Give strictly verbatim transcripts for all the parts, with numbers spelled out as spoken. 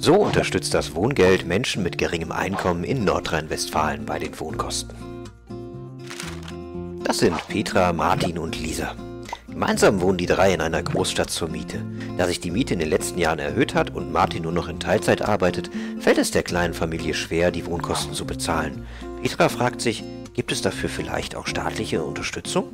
So unterstützt das Wohngeld Menschen mit geringem Einkommen in Nordrhein-Westfalen bei den Wohnkosten. Das sind Petra, Martin und Lisa. Gemeinsam wohnen die drei in einer Großstadt zur Miete. Da sich die Miete in den letzten Jahren erhöht hat und Martin nur noch in Teilzeit arbeitet, fällt es der kleinen Familie schwer, die Wohnkosten zu bezahlen. Petra fragt sich, gibt es dafür vielleicht auch staatliche Unterstützung?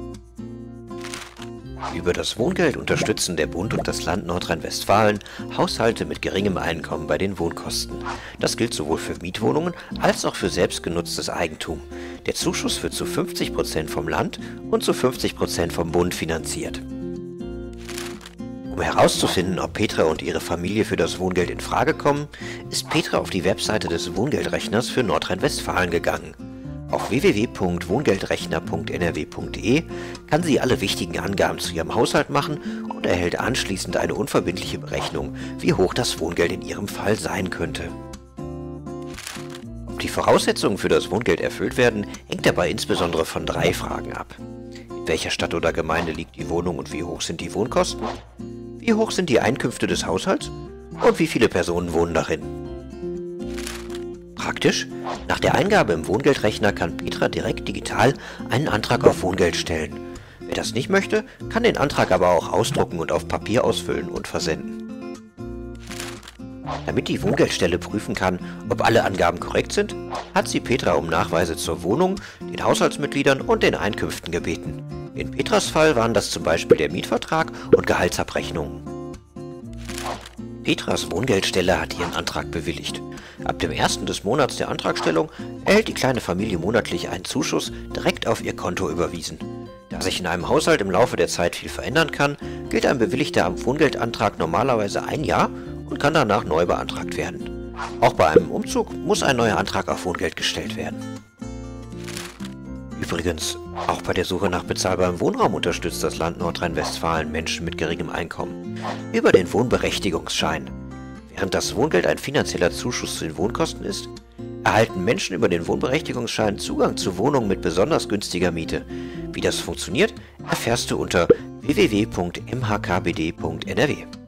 Über das Wohngeld unterstützen der Bund und das Land Nordrhein-Westfalen Haushalte mit geringem Einkommen bei den Wohnkosten. Das gilt sowohl für Mietwohnungen als auch für selbstgenutztes Eigentum. Der Zuschuss wird zu fünfzig Prozent vom Land und zu fünfzig Prozent vom Bund finanziert. Um herauszufinden, ob Petra und ihre Familie für das Wohngeld in Frage kommen, ist Petra auf die Webseite des Wohngeldrechners für Nordrhein-Westfalen gegangen. Auf w w w punkt wohngeldrechner punkt n r w punkt d e kann sie alle wichtigen Angaben zu ihrem Haushalt machen und erhält anschließend eine unverbindliche Berechnung, wie hoch das Wohngeld in ihrem Fall sein könnte. Ob die Voraussetzungen für das Wohngeld erfüllt werden, hängt dabei insbesondere von drei Fragen ab. In welcher Stadt oder Gemeinde liegt die Wohnung und wie hoch sind die Wohnkosten? Wie hoch sind die Einkünfte des Haushalts? Und wie viele Personen wohnen darin? Praktisch, nach der Eingabe im Wohngeldrechner kann Petra direkt digital einen Antrag auf Wohngeld stellen. Wer das nicht möchte, kann den Antrag aber auch ausdrucken und auf Papier ausfüllen und versenden. Damit die Wohngeldstelle prüfen kann, ob alle Angaben korrekt sind, hat sie Petra um Nachweise zur Wohnung, den Haushaltsmitgliedern und den Einkünften gebeten. In Petras Fall waren das zum Beispiel der Mietvertrag und Gehaltsabrechnungen. Petras Wohngeldstelle hat ihren Antrag bewilligt. Ab dem ersten des Monats der Antragstellung erhält die kleine Familie monatlich einen Zuschuss direkt auf ihr Konto überwiesen. Da sich in einem Haushalt im Laufe der Zeit viel verändern kann, gilt ein bewilligter Wohngeldantrag normalerweise ein Jahr und kann danach neu beantragt werden. Auch bei einem Umzug muss ein neuer Antrag auf Wohngeld gestellt werden. Übrigens, auch bei der Suche nach bezahlbarem Wohnraum unterstützt das Land Nordrhein-Westfalen Menschen mit geringem Einkommen über den Wohnberechtigungsschein. Während das Wohngeld ein finanzieller Zuschuss zu den Wohnkosten ist, erhalten Menschen über den Wohnberechtigungsschein Zugang zu Wohnungen mit besonders günstiger Miete. Wie das funktioniert, erfährst du unter w w w punkt m h k b d punkt n r w.